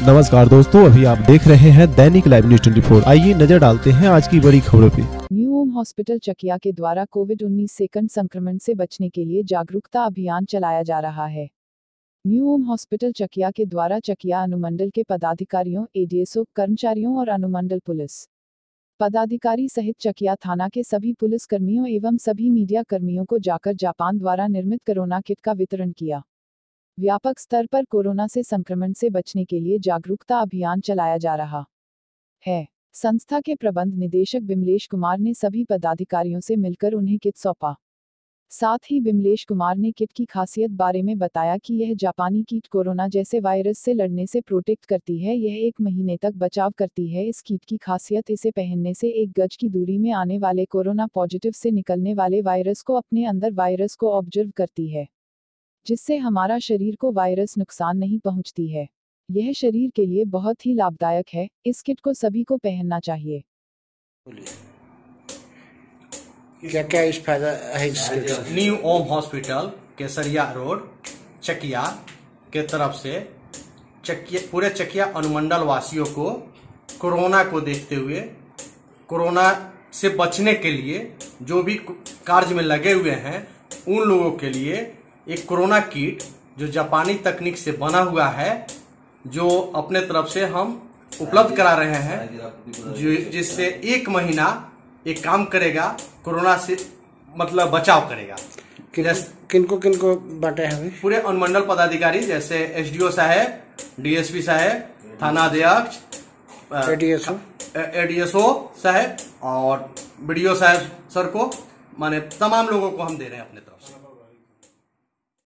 नमस्कार दोस्तों, अभी आप देख रहे हैं दैनिक लाइव न्यूज 24। आइए नजर डालते हैं आज की बड़ी खबरों पे। न्यू ओम हॉस्पिटल चकिया के द्वारा कोविड-19 सेकंड संक्रमण से बचने के लिए जागरूकता अभियान चलाया जा रहा है। न्यू ओम हॉस्पिटल चकिया के द्वारा चकिया अनुमंडल के पदाधिकारियों, एडीएसओ कर्मचारियों और अनुमंडल पुलिस पदाधिकारी सहित चकिया थाना के सभी पुलिस कर्मियों एवं सभी मीडिया कर्मियों को जाकर जापान द्वारा निर्मित कोरोना किट का वितरण किया। व्यापक स्तर पर कोरोना से संक्रमण से बचने के लिए जागरूकता अभियान चलाया जा रहा है। संस्था के प्रबंध निदेशक बिमलेश कुमार ने सभी पदाधिकारियों से मिलकर उन्हें किट सौंपा। साथ ही बिमलेश कुमार ने किट की खासियत बारे में बताया कि यह जापानी किट कोरोना जैसे वायरस से लड़ने से प्रोटेक्ट करती है। यह 1 महीने तक बचाव करती है। इस किट की खासियत इसे पहनने से 1 गज की दूरी में आने वाले कोरोना पॉजिटिव से निकलने वाले वायरस को अपने अंदर वायरस को ऑब्जर्व करती है, जिससे हमारा शरीर को वायरस नुकसान नहीं पहुंचती है। यह शरीर के लिए बहुत ही लाभदायक है। इस किट को सभी को पहनना चाहिए। क्या क्या इस फायदा है इसके? New Om hospital Kesariya road Chakiya के तरफ से पूरे चकिया अनुमंडल वासियों को कोरोना को देखते हुए कोरोना से बचने के लिए जो भी कार्य में लगे हुए हैं उन लोगों के लिए एक कोरोना किट जो जापानी तकनीक से बना हुआ है, जो अपने तरफ से हम उपलब्ध करा रहे हैं, जिससे 1 महीना एक काम करेगा, कोरोना से मतलब बचाव करेगा। किनको बांटे हैं? पूरे अनुमंडल पदाधिकारी जैसे एसडीओ साहब, डीएसपी साहब, थाना अध्यक्ष, एडीएसओ साहब और बीडीओ साहब सर को, माने तमाम लोगों को हम दे रहे हैं अपने तरफ से।